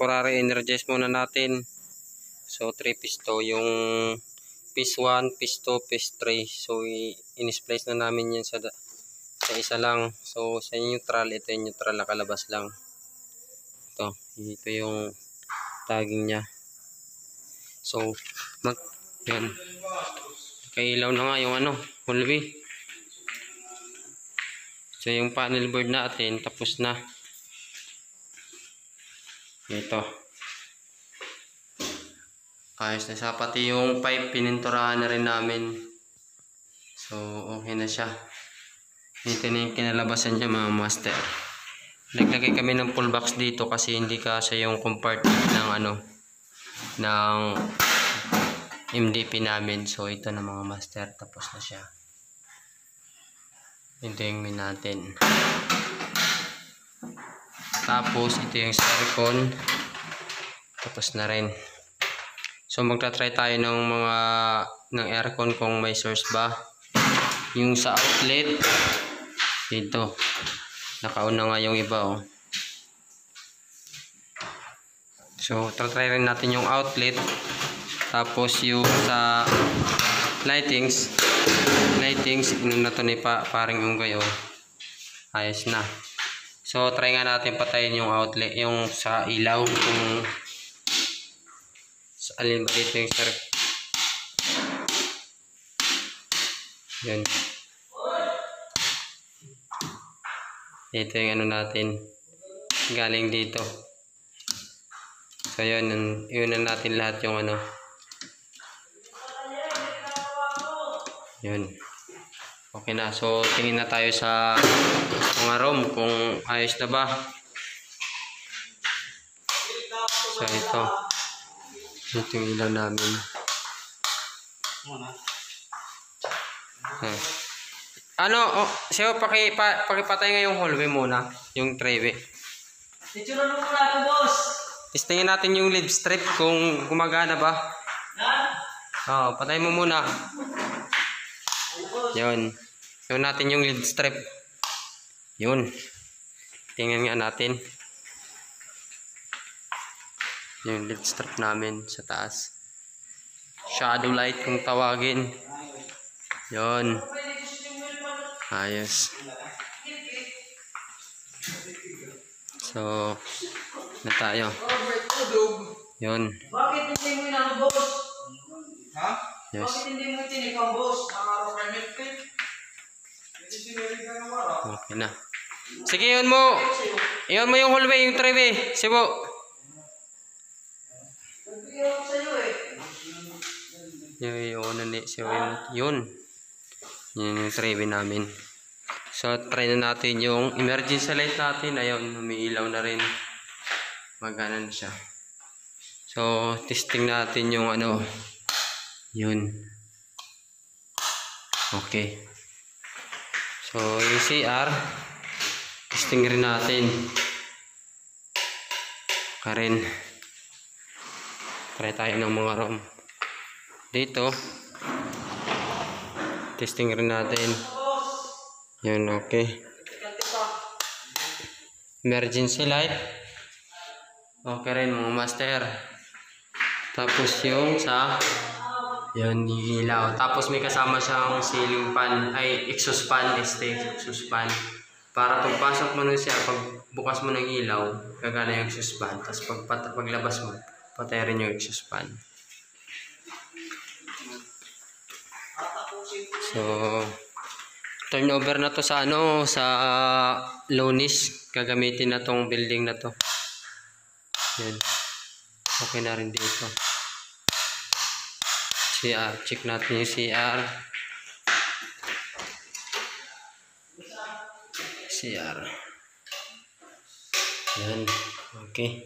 temporary energize muna natin. So 3 piece to, yung piece 1, piece 2, piece 3. So in-splice na namin yan sa isa lang. So sa neutral, ito yung neutral, nakalabas lang. Ito yung tagging niya. So yan. Kailaw na nga yung Holby. So yung panel board natin tapos na. Ito. Ayos na siya. Pati yung pipe pininturahan na rin namin. So okay na siya. Ito na yung kinalabasan niya mga master. Naglagay kami ng pull box dito kasi hindi kasi yung compartment ng ng MDP namin. So ito na mga master, tapos na siya. Ito yung min natin. Tapos ito yung aircon. Tapos na rin. So magta-try tayo ng aircon kung may source ba. Yung sa outlet dito. Nakauna nga yung iba So try rin natin yung outlet. Tapos yung sa lightings na to ni paring Unggoy ayos na. So try nga natin patayin yung outlet, yung sa ilaw kung sa alin ba dito yung yan. Ito yung natin galing dito. So yun na natin lahat yung yun. Okay na. So tingin na tayo sa mga room kung ayos na ba. So ito yung ilaw namin. So pakipatay nga yung hallway muna, yung treyway. Titsura mo muna ako, boss. Testingin natin yung lead strip kung gumagana ba. Patay mo muna. Yun. Yun natin yung lead strip. Yun. Tingnan nga natin. Yung lead strip namin sa taas. Shadow light kung tawagin. Yun. Ayos. So, na tayo. Yun. Bakit hindi mo inano, boss? Ha? Yes. Bakit hindi mo tinikang, boss? Okay na. Sige, iyon mo yung hallway, yung treyway. Sibo. Nagbigyan ako sa'yo Yun yung treyway namin. So try na natin yung emergency light natin. Ayun, umiilaw na rin. Magana na siya. So testing natin yung yun. Okay. So yung CR testing rin natin. Karin try tayo ng mga room dito. Testing rin natin. Yun, okay. Emergency light. Okay rin mga master. Tapos yung sa yun, ilaw. Tapos may kasama siyang ceiling fan, exhaust fan, exhaust fan. Para pagpasok mo nun siya, pag bukas mo ng ilaw, gagana yung exhaust fan. Tapos paglabas mo, patay rin yung exhaust fan. So turnover na to sa sa Lonis. Gagamitin na tong building na to. Yan. Okay na rin dito. CR. Check natin yung CR. CR. Yan. Okay.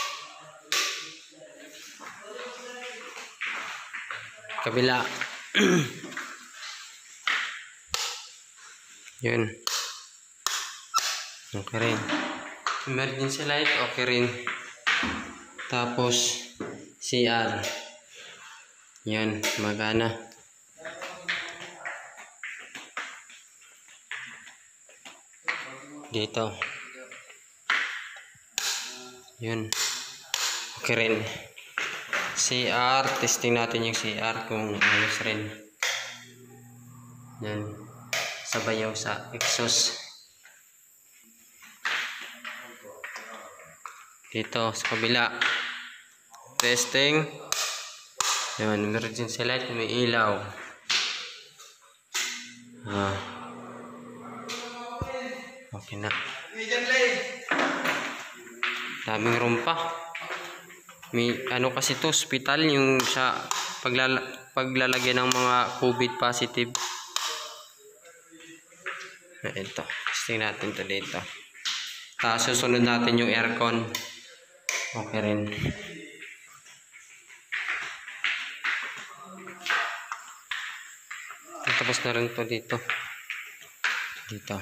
Kabila. Yun. Okay rin. Emergency light, okay rin. Tapos, CR. Yan, magana. Dito. Yun. Okay rin. CR, testing natin yung CR kung ayos rin. Yan. Sabayaw sa exhaust. Dito sa kabila. Testing. Yan, emergency light, may ilaw. Okay na. Daming room pa. May ano kasi to, hospital yung sa paglalagyan ng mga COVID positive. Ito, testing natin to dito. Tapos susunod natin yung aircon. Okay rin. Tapos na rin to dito. Dito.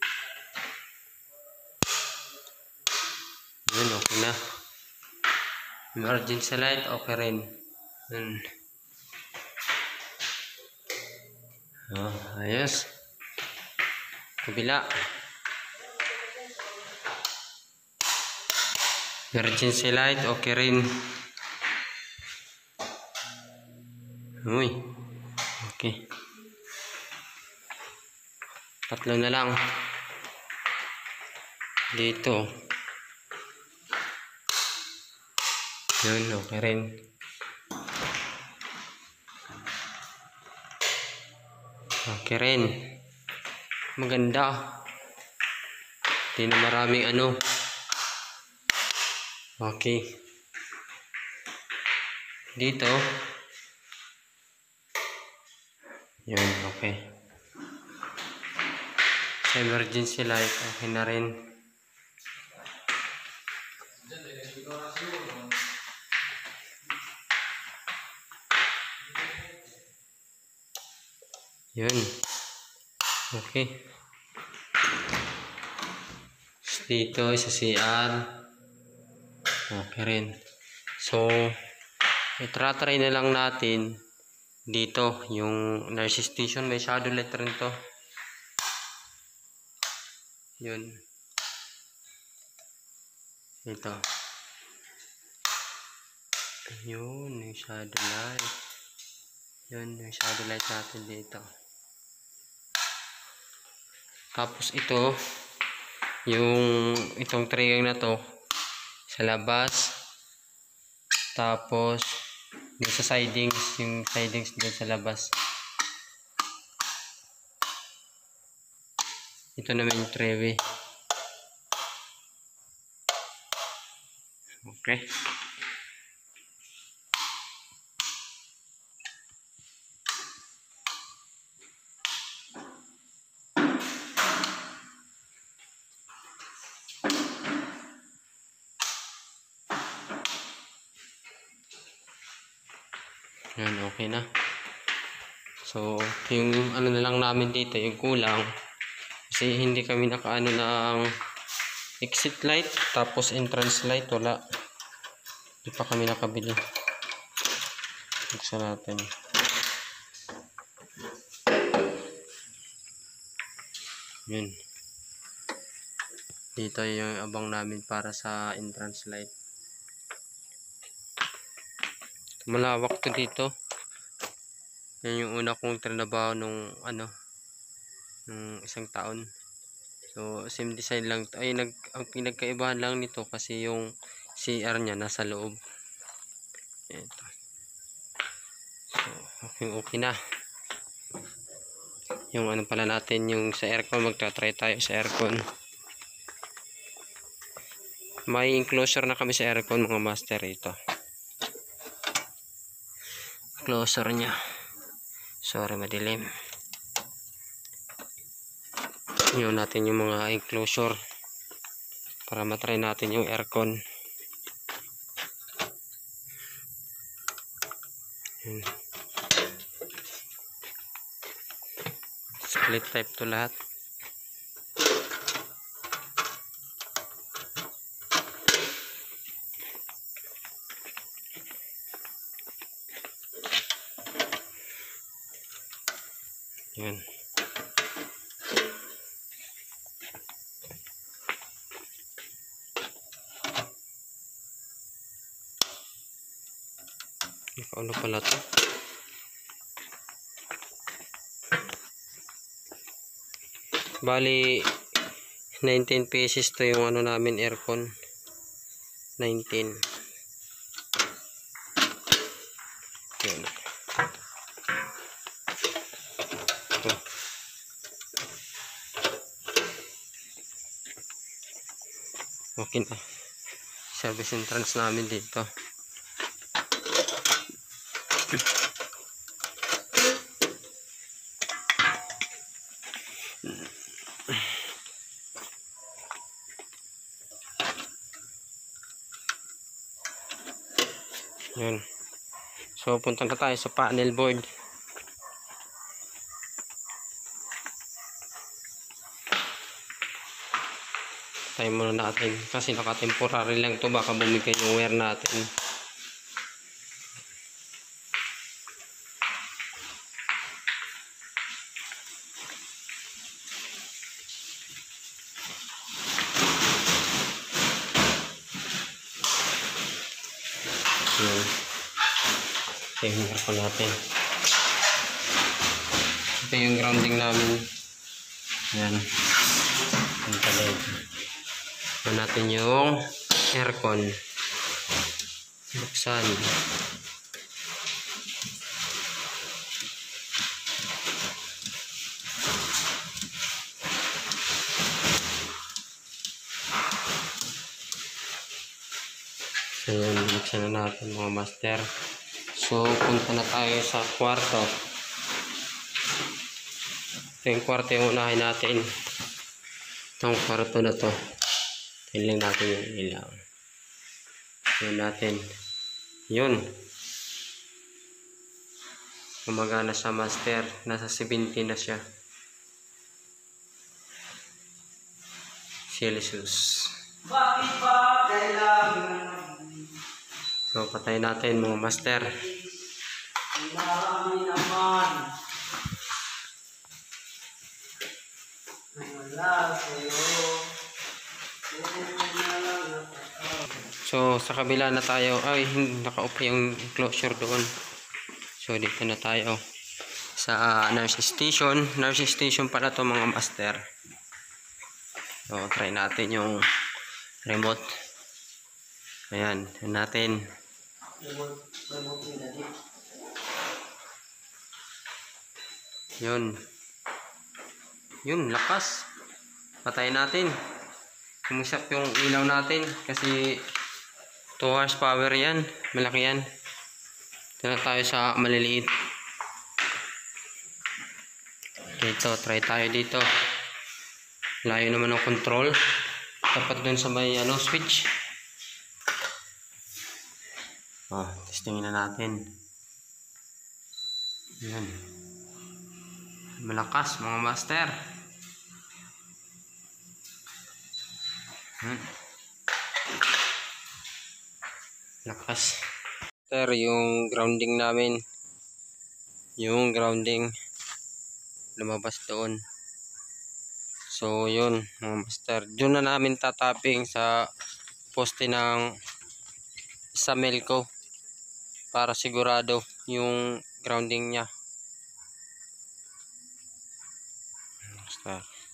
Yun, okay na. Emergency light, okay rin. Yun. Ayos. Kabila. Emergency light, okay rin. Uy. Okay. Tatlo na lang. Dito. Yun, okay rin. Okay rin. Maganda. Hindi na maraming ano. Okay. Dito. Yun, okay. Sa emergency light, okay na rin. Yun. Okay. Dito sa CR. Okay rin. So, itratry na lang natin dito yung nurse station. May shadow light rin to. Yun. Ito. Yun, yung shadow light. Yun, yung shadow light natin dito. Tapos ito, itong trigger na to sa labas. Tapos yung sa sidings, yung sidings doon sa labas. Ito naman yung treeway. Okay. Yan, okay na. So, yung ano na lang namin dito, yung kulang. Kasi hindi kami nakaano ng exit light, tapos entrance light, wala. Hindi pa kami nakabili. Buksan natin. Yun. Dito yung abang namin para sa entrance light. Malawak to dito. Yan yung una kong trinabaho nung isang taon. So same design lang to. Ay, ang pinagkaibahan lang nito kasi yung CR niya nasa loob. Ito. So okay na. Yung ano pala natin, yung sa aircon, magta-try tayo sa aircon. May enclosure na kami sa aircon, mga master. Ito closer nya. Sorry, madilim. Yun natin yung mga enclosure para matry natin yung aircon. Yun. Split type to lahat. Yun. Ano pala to? Bali 19 pieces to yung ano namin aircon. 19. Yun. Oh. Okay na. Service entrance namin dito. Yun. So punta na tayo sa panel board. Tayo muna natin kasi naka-temporary lang to, baka bumigay yung wire natin. Yun. Ito yung aircon natin. Ito yung grounding namin. Yan. Ang talag. Ito natin yung aircon. Buksan. So yun, buksan na natin mga master. So punta na tayo sa kwarto. Ito yung kwarto yung unahin natin. Itong kwarto na to. Tingnan natin yung ilaw. Yun natin. Yun. Gumagana sa master. Nasa 70 na siya. Celsius. Bakit ba kailangan? So patay natin mga master. Marami naman. Wala sa'yo. So sa kabila na tayo. Ay, naka-off yung closure doon. So dito na tayo sa nurse station. Nurse station pala to mga master. So try natin yung remote. Ayan, yun natin. Yun. Yun, lakas. Patay natin. Kumusap yung ilaw natin kasi 2 horsepower yan. Malaki yan. Ito na tayo sa maliliit. Dito, try tayo dito. Layo naman ng control. Dapat dun sa may switch. Testingin na natin. Yan. Malakas mga master. Lakas. Yung grounding namin. Yung grounding lumabas doon. So yun mga master. Doon na namin tataping sa poste ng sa Melco para sigurado yung grounding niya. Master.